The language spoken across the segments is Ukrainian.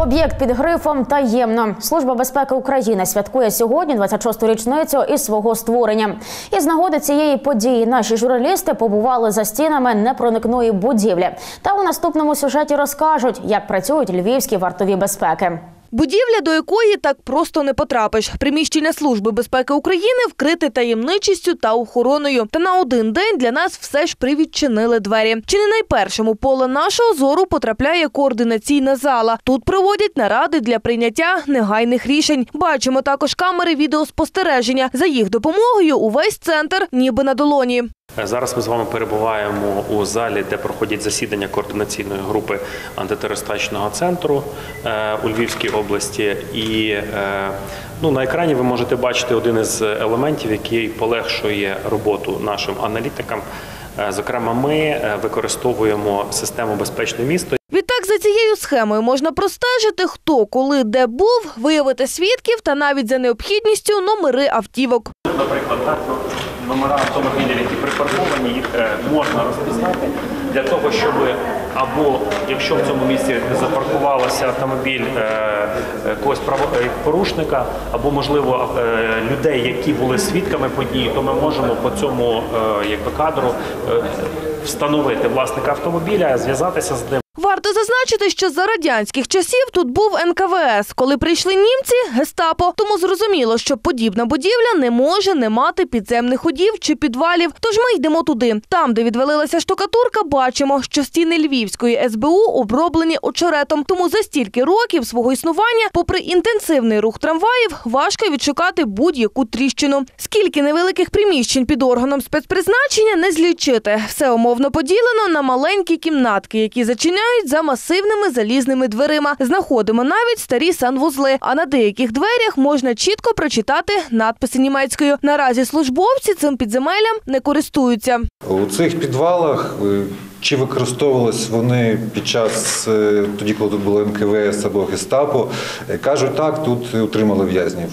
Об'єкт під грифом «Таємно». Служба безпеки України святкує сьогодні 26-ту річницю із свого створення. Із нагоди цієї події наші журналісти побували за стінами непроникної будівлі. Та у наступному сюжеті розкажуть, як працюють львівські вартові безпеки. Будівля, до якої так просто не потрапиш. Приміщення Служби безпеки України вкрите таємничістю та охороною. Та на один день для нас все ж привідчинили двері. Чи не найпершим у поле нашого зору потрапляє координаційна зала. Тут проводять наради для прийняття негайних рішень. Бачимо також камери відеоспостереження. За їх допомогою увесь центр ніби на долоні. Зараз ми з вами перебуваємо у залі, де проходять засідання координаційної групи антитерористичного центру у Львівській області. І на екрані ви можете бачити один із елементів, який полегшує роботу нашим аналітикам. Зокрема, ми використовуємо систему «Безпечне місто». Відтак, за цією схемою можна простежити, хто, коли, де був, виявити свідків та навіть за необхідністю номери автівок. Наприклад, номера автомобілів, які припарковані, їх можна розпізнати для того, щоб або якщо в цьому місці запаркувався автомобіль когось правопорушника, або, можливо, людей, які були свідками події, то ми можемо по цьому кадру встановити власника автомобіля, зв'язатися з ним. Варто зазначити, що за радянських часів тут був НКВС. Коли прийшли німці – гестапо. Тому зрозуміло, що подібна будівля не може не мати підземних ходів чи підвалів. Тож ми йдемо туди. Там, де відвалилася штукатурка, бачимо, що стіни Львівської СБУ оброблені очеретом. Тому за стільки років свого існування, попри інтенсивний рух трамваїв, важко відшукати будь-яку тріщину. Скільки невеликих приміщень під органом спецпризначення не злічити. Все умовно поділено на маленькі кімнатки, які зачиняють за масивними залізними дверима. Знаходимо навіть старі санвузли, а на деяких дверях можна чітко прочитати надписи німецькою. Наразі службовці цим підземеллям не користуються. У цих підвалах чи використовувались вони під час, тоді, коли тут було НКВС або гестапо, кажуть так, тут утримали в'язнів.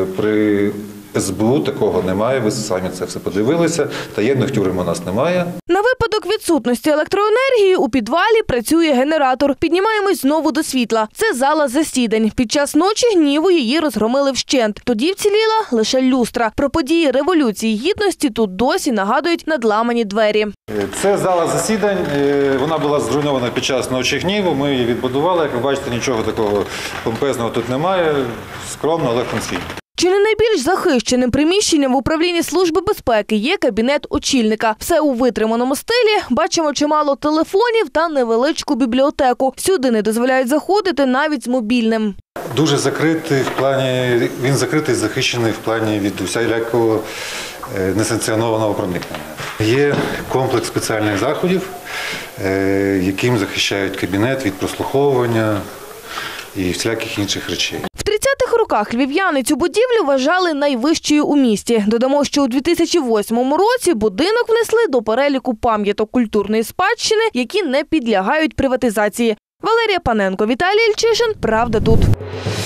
При СБУ такого немає, ви самі це все подивилися, таємних тюрем у нас немає. На випадок відсутності електроенергії у підвалі працює генератор. Піднімаємось знову до світла. Це зала засідань. Під час ночі гніву її розгромили вщент. Тоді вціліла лише люстра. Про події Революції Гідності тут досі нагадують надламані двері. Це зала засідань, вона була зруйнована під час ночі гніву, ми її відбудували. Як ви бачите, нічого такого помпезного тут немає, скромно, але функційно. Чи не найбільш захищеним приміщенням в управлінні Служби безпеки є кабінет очільника. Все у витриманому стилі. Бачимо чимало телефонів та невеличку бібліотеку. Сюди не дозволяють заходити навіть з мобільним. Дуже закритий в плані, він закритий, захищений в плані від усілякого несанкціонованого проникнення. Є комплекс спеціальних заходів, яким захищають кабінет від прослуховування і всіляких інших речей. В 30-х роках львів'яни цю будівлю вважали найвищою у місті. Додамо, що у 2008 році будинок внесли до переліку пам'яток культурної спадщини, які не підлягають приватизації. Валерія Паненко, Віталій Ільчишин. Правда тут.